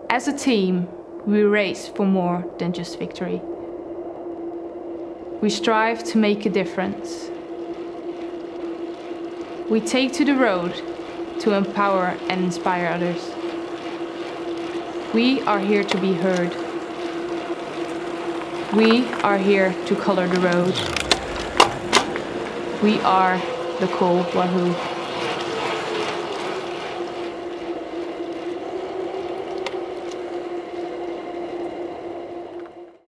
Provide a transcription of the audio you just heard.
As a team, we race for more than just victory. We strive to make a difference. We take to the road to empower and inspire others. We are here to be heard. We are here to color the road. We are the Col Wahoo.